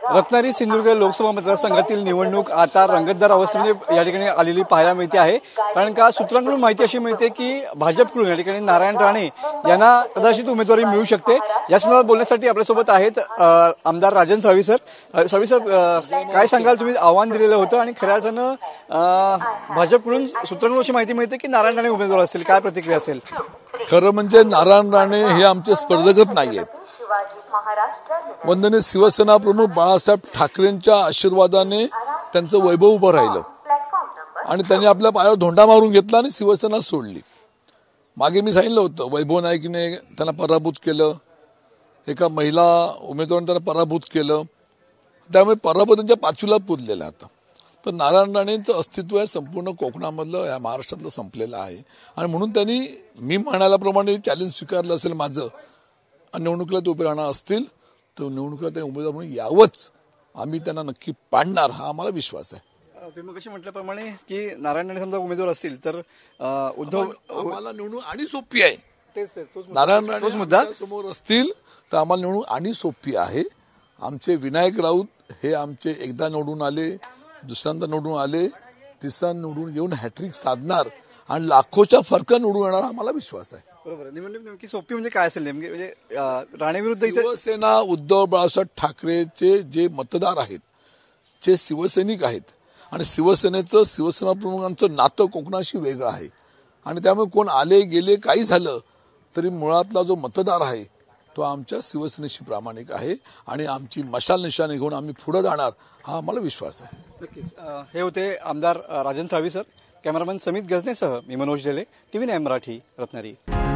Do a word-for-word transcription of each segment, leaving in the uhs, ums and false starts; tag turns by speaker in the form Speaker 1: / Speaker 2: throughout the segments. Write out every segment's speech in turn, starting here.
Speaker 1: रत्नागिरी सिंधुदुर्ग लोकसभा मतदारसंघातील निवडणूक आता रंगतदार अवस्थेमध्ये या ठिकाणी आलेली पाहायला मिळते आहे। कारण का सूत्रांकडून माहिती अशी मिळते की भाजपकडून या ठिकाणी नारायण राणे यांना कदाचित उमेदवारी मिळू शकते। या संदर्भात बोलण्यासाठी आपल्यासोबत आहेत आमदार राजन साळवी सर। साळवी सर, काय सांगाल? तुम्ही आव्हान दिलेलं होतं आणि खऱ्या अर्थानं भाजपकडून सूत्रांकडून अशी माहिती मिळते की नारायण राणे उमेदवार असतील, काय प्रतिक्रिया असेल?
Speaker 2: खरं म्हणजे नारायण राणे हे आमचे स्पर्धकच नाहीयेत। वंदनीय शिवसेना प्रमुख बाळासाहेब ठाकरेंच्या आशीर्वादाने त्यांचं वैभव उभं राहिलं आणि त्यांनी आपल्या पायावर धोंडा मारून घेतला आणि शिवसेना सोडली। मागे मी सांगितलं होतं, वैभव नाईकने त्यांना पराभूत केलं, एका महिला उमेदवाराने त्यांना पराभूत केलं, त्यामुळे पराभव त्यांच्या पाचवीला पुरलेला आता। तर नारायण राणेंचं अस्तित्व आहे संपूर्ण कोकणामधलं, या महाराष्ट्रातलं संपलेलं आहे आणि म्हणून त्यांनी मी म्हणाल्याप्रमाणे चॅलेंज स्वीकारलं असेल माझं आणि निवडणुकीला ते उभे राहणार असतील तर निवडणुकीला ते उमेदवार म्हणून यावंच, आम्ही त्यांना नक्की पाडणार हा आम्हाला विश्वास आहे।
Speaker 1: मग कशी म्हटल्याप्रमाणे की नारायण राणे समजा उमेदवार असतील तर उद्धव
Speaker 2: आम्हाला निवडणूक आणि सोपी आहे। नारायण राणे मुद्दा समोर असतील तर आम्हाला निवडणूक आणि सोपी आहे। आमचे विनायक राऊत हे आमचे एकदा निवडून आले, दुसऱ्यांदा निवडून आले, तिसऱ्यांदा निवडून येऊन हॅट्रिक साधणार आणि लाखोच्या फरकाने निवडून येणार आम्हाला विश्वास आहे।
Speaker 1: बरोबर, निवडणूक नेमकी सोपी म्हणजे काय असेल? नेमके म्हणजे राणे विरुद्ध
Speaker 2: शिवसेना उद्धव बाळासाहेब ठाकरेचे जे मतदार आहेत, जे शिवसैनिक आहेत आणि शिवसेनेचं शिवसेना प्रमुखांचं नातं कोकणाशी वेगळं आहे आणि त्यामुळे कोण आले गेले काही झालं तरी मुळातला जो मतदार आहे तो आमच्या शिवसेनेशी प्रामाणिक आहे आणि आमची मशाल निशाणी घेऊन आम्ही पुढे जाणार हा आम्हाला विश्वास आहे।
Speaker 1: नक्कीच। हे होते आमदार राजन साळवी सर। कॅमेरामॅन समित गजनेसह मी मनोज डेले, टीव्ही नाईन मराठी, रत्नागिरी।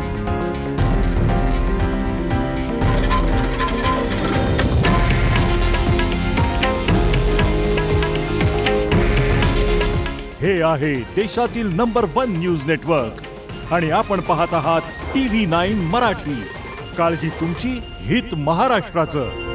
Speaker 3: हे आहे देशातील नंबर वन न्यूज नेटवर्क आणि आपण पाहत आहात टीव्ही नाईन मराठी। काळजी तुमची, हित महाराष्ट्राचं।